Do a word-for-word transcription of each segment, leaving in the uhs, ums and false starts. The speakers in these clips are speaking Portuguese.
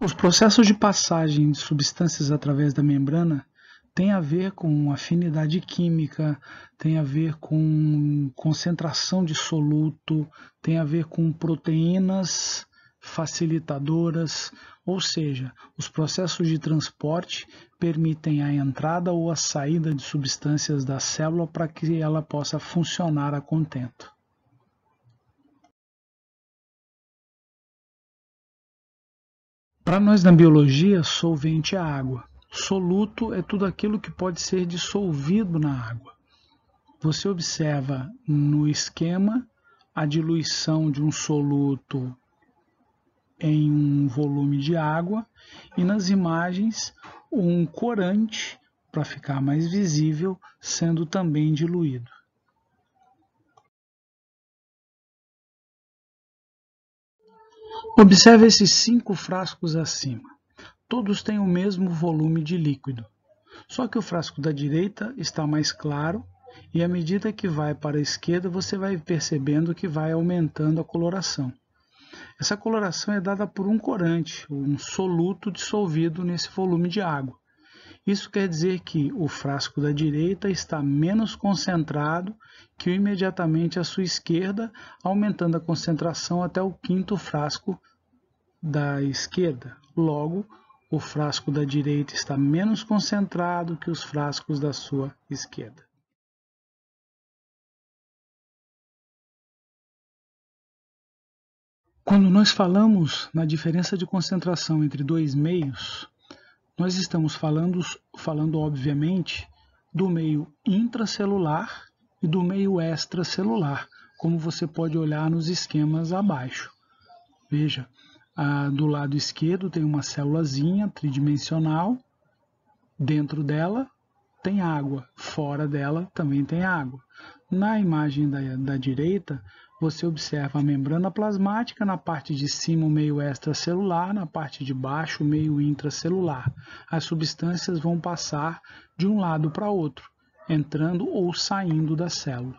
Os processos de passagem de substâncias através da membrana têm a ver com afinidade química, tem a ver com concentração de soluto, tem a ver com proteínas facilitadoras, ou seja, os processos de transporte permitem a entrada ou a saída de substâncias da célula para que ela possa funcionar a contento. Para nós na biologia, solvente é água. Soluto é tudo aquilo que pode ser dissolvido na água. Você observa no esquema a diluição de um soluto em um volume de água e nas imagens um corante, para ficar mais visível, sendo também diluído. Observe esses cinco frascos acima. Todos têm o mesmo volume de líquido, só que o frasco da direita está mais claro e à medida que vai para a esquerda você vai percebendo que vai aumentando a coloração. Essa coloração é dada por um corante, um soluto dissolvido nesse volume de água. Isso quer dizer que o frasco da direita está menos concentrado que o imediatamente à sua esquerda, aumentando a concentração até o quinto frasco da esquerda. Logo, o frasco da direita está menos concentrado que os frascos da sua esquerda. Quando nós falamos na diferença de concentração entre dois meios, nós estamos falando, falando obviamente, do meio intracelular e do meio extracelular, como você pode olhar nos esquemas abaixo. Veja, ah, do lado esquerdo tem uma célulazinha tridimensional, dentro dela tem água, fora dela também tem água. Na imagem da, da direita, você observa a membrana plasmática, na parte de cima o meio extracelular, na parte de baixo o meio intracelular. As substâncias vão passar de um lado para outro, entrando ou saindo da célula.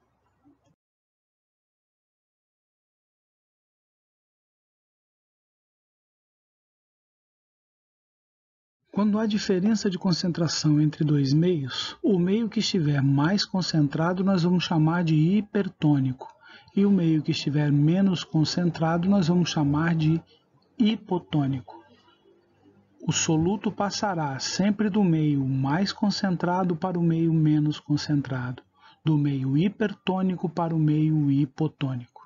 Quando há diferença de concentração entre dois meios, o meio que estiver mais concentrado nós vamos chamar de hipertônico, e o meio que estiver menos concentrado nós vamos chamar de hipotônico. O soluto passará sempre do meio mais concentrado para o meio menos concentrado, do meio hipertônico para o meio hipotônico.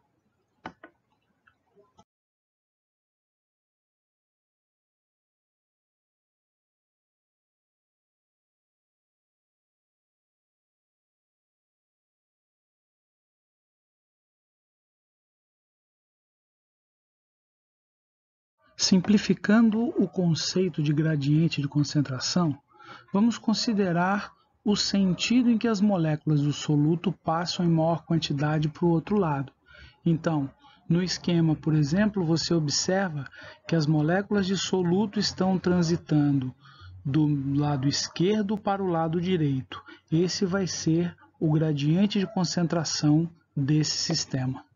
Simplificando o conceito de gradiente de concentração, vamos considerar o sentido em que as moléculas do soluto passam em maior quantidade para o outro lado. Então, no esquema, por exemplo, você observa que as moléculas de soluto estão transitando do lado esquerdo para o lado direito. Esse vai ser o gradiente de concentração desse sistema.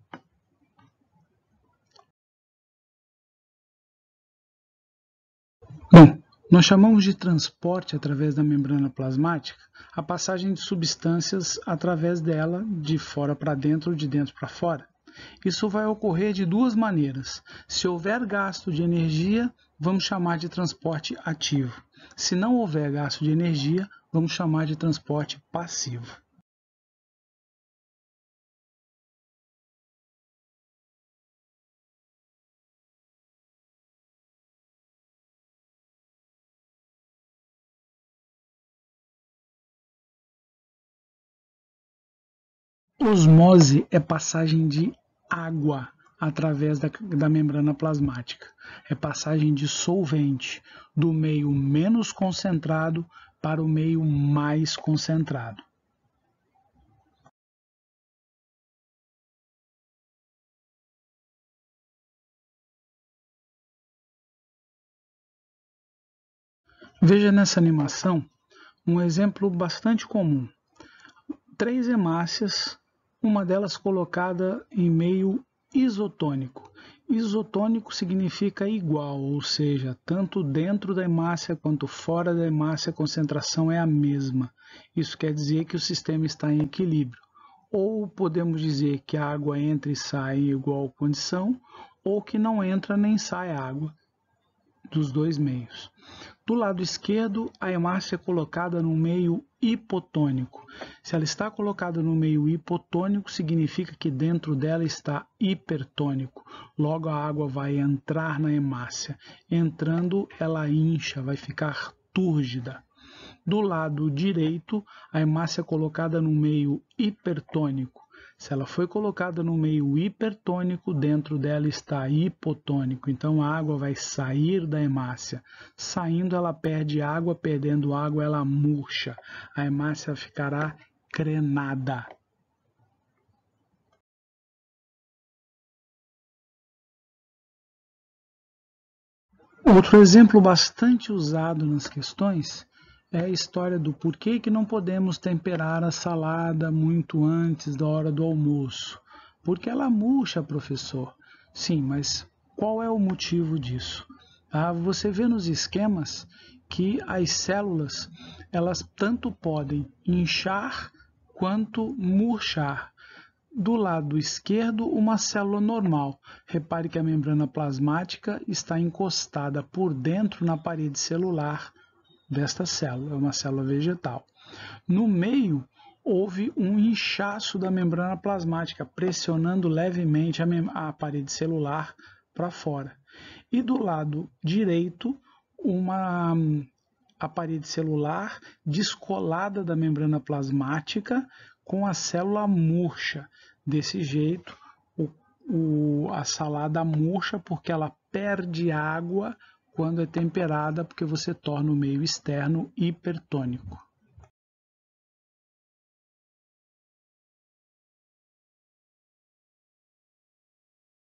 Bom, nós chamamos de transporte através da membrana plasmática a passagem de substâncias através dela, de fora para dentro ou de dentro para fora. Isso vai ocorrer de duas maneiras. Se houver gasto de energia, vamos chamar de transporte ativo. Se não houver gasto de energia, vamos chamar de transporte passivo. Osmose é passagem de água através da, da membrana plasmática. É passagem de solvente do meio menos concentrado para o meio mais concentrado. Veja nessa animação um exemplo bastante comum. Três hemácias, uma delas colocada em meio isotônico. Isotônico significa igual, ou seja, tanto dentro da hemácia quanto fora da hemácia a concentração é a mesma. Isso quer dizer que o sistema está em equilíbrio. Ou podemos dizer que a água entra e sai em igual condição, ou que não entra nem sai água dos dois meios. Do lado esquerdo, a hemácia é colocada no meio hipotônico. Se ela está colocada no meio hipotônico, significa que dentro dela está hipertônico. Logo, a água vai entrar na hemácia. Entrando, ela incha, vai ficar túrgida. Do lado direito, a hemácia é colocada no meio hipertônico. Se ela foi colocada no meio hipertônico, dentro dela está hipotônico. Então a água vai sair da hemácia. Saindo, ela perde água, perdendo água, ela murcha. A hemácia ficará crenada. Outro exemplo bastante usado nas questões é a história do porquê que não podemos temperar a salada muito antes da hora do almoço. Porque ela murcha, professor. Sim, mas qual é o motivo disso? Ah, você vê nos esquemas que as células, elas tanto podem inchar quanto murchar. Do lado esquerdo, uma célula normal. Repare que a membrana plasmática está encostada por dentro na parede celular desta célula, é uma célula vegetal. No meio, houve um inchaço da membrana plasmática, pressionando levemente a, a parede celular para fora. E do lado direito, uma a parede celular descolada da membrana plasmática com a célula murcha. Desse jeito, o, o, a salada murcha porque ela perde água quando é temperada, porque você torna o meio externo hipertônico.